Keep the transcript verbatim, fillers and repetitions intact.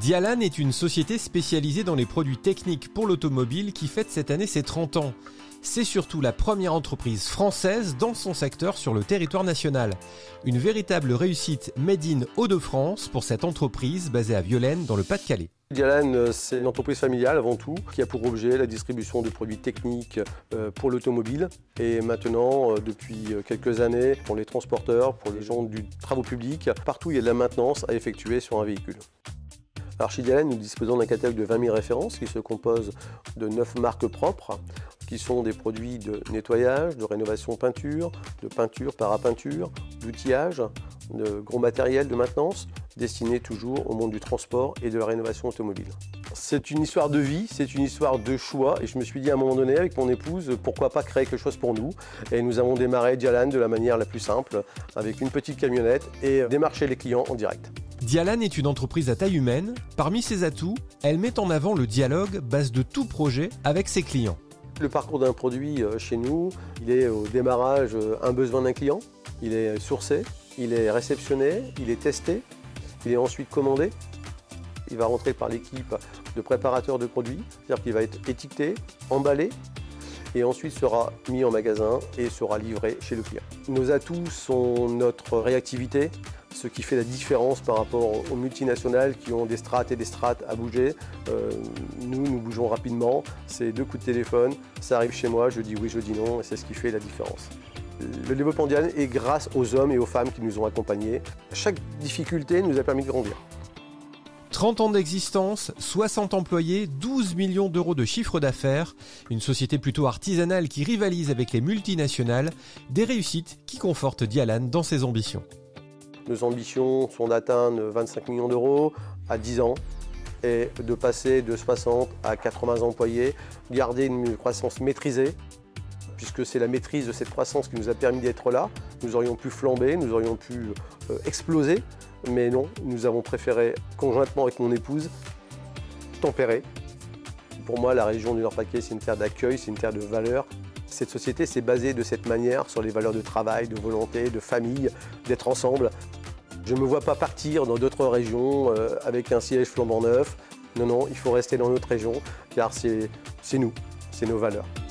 Dialan est une société spécialisée dans les produits techniques pour l'automobile qui fête cette année ses trente ans. C'est surtout la première entreprise française dans son secteur sur le territoire national. Une véritable réussite made in Hauts-de-France pour cette entreprise basée à Violaine dans le Pas-de-Calais. Dialan, c'est une entreprise familiale avant tout, qui a pour objet la distribution de produits techniques pour l'automobile et maintenant, depuis quelques années, pour les transporteurs, pour les gens du travaux publics, partout il y a de la maintenance à effectuer sur un véhicule. Alors chez Dialan, nous disposons d'un catalogue de vingt mille références qui se compose de neuf marques propres, qui sont des produits de nettoyage, de rénovation peinture, de peinture, parapeinture, d'outillage, de gros matériel de maintenance, destinés toujours au monde du transport et de la rénovation automobile. C'est une histoire de vie, c'est une histoire de choix et je me suis dit à un moment donné avec mon épouse, pourquoi pas créer quelque chose pour nous. Et nous avons démarré Dialan de la manière la plus simple, avec une petite camionnette et démarcher les clients en direct. Dialan est une entreprise à taille humaine. Parmi ses atouts, elle met en avant le dialogue, base de tout projet, avec ses clients. Le parcours d'un produit chez nous, il est au démarrage un besoin d'un client, il est sourcé, il est réceptionné, il est testé, il est ensuite commandé. Il va rentrer par l'équipe de préparateurs de produits, c'est-à-dire qu'il va être étiqueté, emballé et ensuite sera mis en magasin et sera livré chez le client. Nos atouts sont notre réactivité, ce qui fait la différence par rapport aux multinationales qui ont des strates et des strates à bouger. Euh, nous, nous bougeons rapidement, c'est deux coups de téléphone, ça arrive chez moi, je dis oui, je dis non, et c'est ce qui fait la différence. Le développement Dialan est grâce aux hommes et aux femmes qui nous ont accompagnés. Chaque difficulté nous a permis de grandir. trente ans d'existence, soixante employés, douze millions d'euros de chiffre d'affaires, une société plutôt artisanale qui rivalise avec les multinationales, des réussites qui confortent Dialan dans ses ambitions. Nos ambitions sont d'atteindre vingt-cinq millions d'euros à dix ans et de passer de soixante à quatre-vingts employés, garder une croissance maîtrisée, puisque c'est la maîtrise de cette croissance qui nous a permis d'être là. Nous aurions pu flamber, nous aurions pu euh, exploser, mais non, nous avons préféré, conjointement avec mon épouse, tempérer. Pour moi, la région du Nord-Pas-de-Calais, c'est une terre d'accueil, c'est une terre de valeurs. Cette société s'est basée de cette manière sur les valeurs de travail, de volonté, de famille, d'être ensemble. Je ne me vois pas partir dans d'autres régions euh, avec un siège flambant neuf. Non, non, il faut rester dans notre région, car c'est nous, c'est nos valeurs.